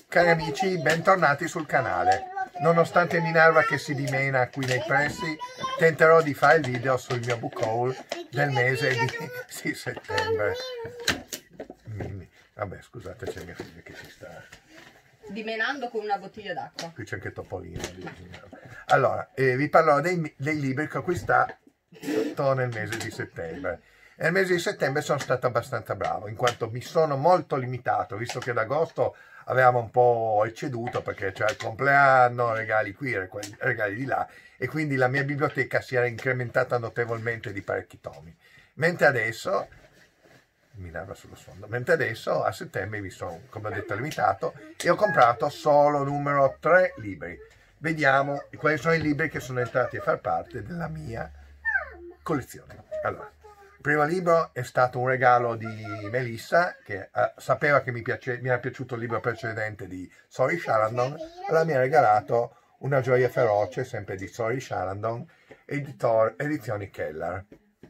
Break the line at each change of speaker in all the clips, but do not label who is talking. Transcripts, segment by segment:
Cari amici, bentornati sul canale. Nonostante Minerva che si dimena qui nei pressi, tenterò di fare il video sul mio book haul del mese di settembre. Vabbè, scusate, c'è mia figlia che si sta
dimenando con una bottiglia d'acqua.
Qui c'è anche Topolino. Allora, vi parlerò dei libri che ho acquistato nel mese di settembre. Nel mese di settembre sono stato abbastanza bravo, in quanto mi sono molto limitato, visto che ad agosto avevamo un po' ecceduto, perché c'era il compleanno, regali qui, regali di là, e quindi la mia biblioteca si era incrementata notevolmente di parecchi tomi. Mentre adesso, a settembre mi sono, come ho detto, limitato e ho comprato solo numero 3 libri. Vediamo quali sono i libri che sono entrati a far parte della mia collezione. Allora, il primo libro è stato un regalo di Melissa, che sapeva che mi era piaciuto il libro precedente di Zori Chalandon, allora mi ha regalato Una gioia feroce, sempre di Zori Chalandon, edizioni Keller.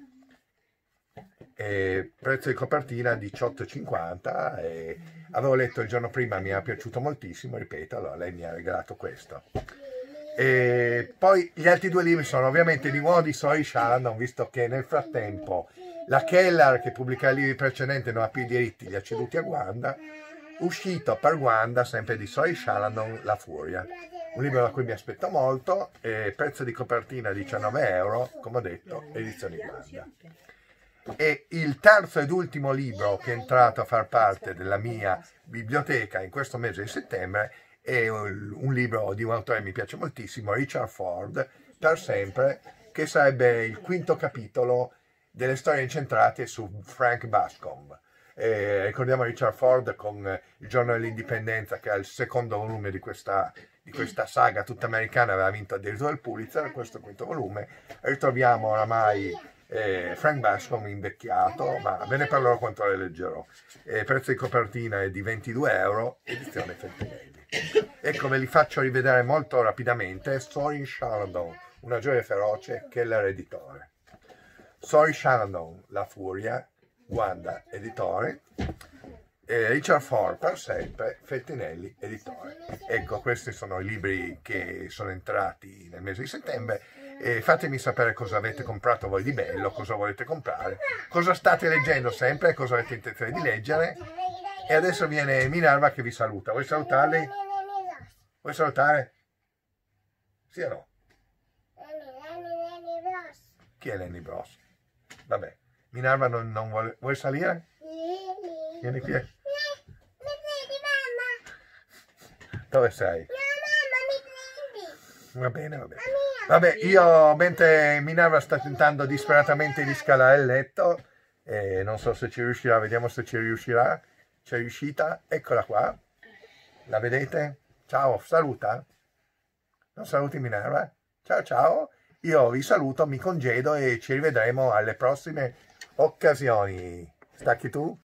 Prezzo di copertina 18,50, e avevo letto il giorno prima, mi era piaciuto moltissimo, ripeto, allora lei mi ha regalato questo. E poi gli altri due libri sono ovviamente di nuovo di Zori Chalandon, visto che nel frattempo la Keller, che pubblica i libri precedenti, non ha più i diritti, li ha ceduti a Wanda. Uscito per Wanda, sempre di Zori Chalandon, La Furia, un libro da cui mi aspetto molto, prezzo di copertina 19 euro, come ho detto, edizioni Wanda. E il terzo ed ultimo libro che è entrato a far parte della mia biblioteca in questo mese di settembre è un libro di un autore che mi piace moltissimo, Richard Ford, Per sempre, che sarebbe il quinto capitolo delle storie incentrate su Frank Bascom. Ricordiamo Richard Ford con Il giorno dell'indipendenza, che è il secondo volume di questa saga tutta americana, aveva vinto addirittura il Pulitzer, questo quinto volume. Ritroviamo oramai Frank Bascom invecchiato, ma ve ne parlerò quando le leggerò. Prezzo di copertina è di 22 euro, edizione Feltrinelli. Ecco, ve li faccio rivedere molto rapidamente. Zori Chalandon, Una gioia feroce, Keller editore. Zori Chalandon, La Furia, Wanda editore. Richard Ford, Per sempre, Feltrinelli editore. Ecco, questi sono i libri che sono entrati nel mese di settembre. Fatemi sapere cosa avete comprato voi di bello, cosa volete comprare, cosa state leggendo sempre, cosa avete intenzione di leggere. E adesso viene Minerva che vi saluta. Vuoi salutarli? Vuoi salutare? Sì o no? Chi è Lenny Bros? Vabbè, Minerva non vuole... Vuoi salire? Vieni qui. Dove sei? Va bene, va bene. Vabbè, io mentre Minerva sta tentando disperatamente di scalare il letto, non so se ci riuscirà, vediamo se ci riuscirà. C'è riuscita, eccola qua. La vedete? Ciao, saluta. Non saluti Minerva? Ciao ciao. Io vi saluto, mi congedo e ci rivedremo alle prossime occasioni. Stacchi tu?